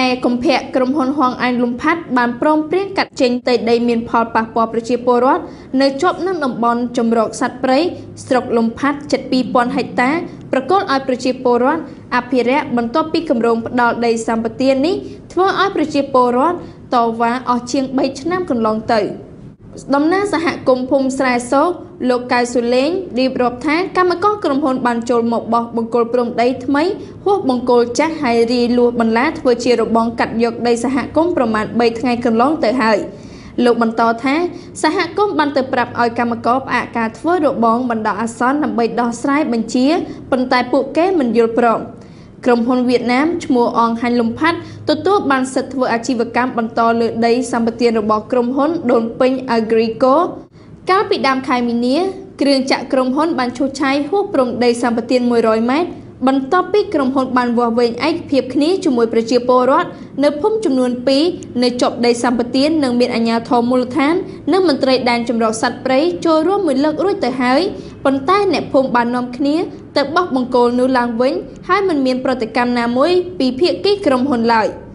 កុម្ភៈក្រុមហ៊ុនហងអាញលំផាត់បានព្រមព្រៀងកាត់ចេញដីដីមានផលប៉ះពាល់ប្រជាពលរដ្ឋនៅជាប់នឹងតំបន់ជំរកសត្វព្រៃស្រុកលំផាត់ជិត 2000 ហិកតាប្រកល់ឲ្យប្រជាពលរដ្ឋអភិរក្សបន្ទាប់ពីគម្រោងផ្ដាល់ដីសម្បត្តិនេះធ្វើឲ្យប្រជាពលរដ្ឋតវ៉ាអស់ជាង 3 ឆ្នាំកន្លងទៅដំណើរសហគមន៍ភូមិស្រែសោកលោកកៅស៊ូលេងរៀបរាប់ថាកម្មករក្រុមហ៊ុនបានចូលមកបោះបង្គោលព្រំដីថ្មីហួសបង្គោលចាស់ហើយរីលួសបន្លាធ្វើជារបងកាត់យកដីសហគមន៍ប្រមាណ 3 ថ្ងៃកន្លងទៅហើយលោកបន្តថាសហគមន៍បានទៅប្រាប់ឲ្យកម្មករផ្អាកការធ្វើរបងបណ្ដោះអាសន្នដើម្បីដោះស្រាយបញ្ជាប៉ុន្តែពួកគេមិនយល់ព្រមក្រុមហ៊ុនវៀតណាមឈ្មោះអងហាញលំផាត់ទទួលបានសិទ្ធិធ្វើអាជីវកម្មបន្តលើដីសម្បត្តិរបស់ក្រុមហ៊ុនដូនពេញ Agrico កាលពីដើមខែមីនាគ្រឿងចាក់ក្រុមហ៊ុនបានឈូសឆាយហួសព្រំដីសម្បត្តិ100 ម៉ែត្របន្ទាប់ពីក្រុមហ៊ុនបានវាស់វែងឯកភាពគ្នាជាមួយប្រជាពលរដ្ឋនៅភូមិចំនួន 2 នៅជាប់ដីសម្បត្តិនិងមានអាជ្ញាធរមូលដ្ឋាននិងមន្ត្រីដែនចម្រុះសត្វព្រៃចូលរួមមួយលើករួចទៅហើយប៉ុន្តែអ្នកភូមិបាននាំគ្នាទៅបោះបង្គោលនោះឡើងវិញហើយមិនមានប្រតិកម្មណាមួយពីភាគីក្រុមហ៊ុនឡើយ។